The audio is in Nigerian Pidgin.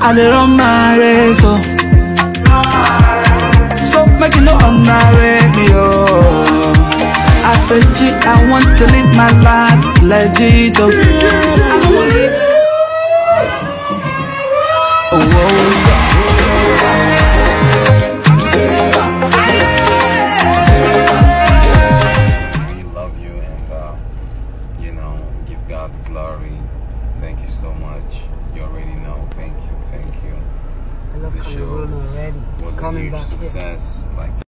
I dey run my race, oh. So make you no underrate me, oh. I said, G, I want to live my life legit, oh. I don't want it. Oh, oh. Give God glory. Thank you so much. You already know. Thank you. I love Cameroon already. Was Coming a huge back success. here. Like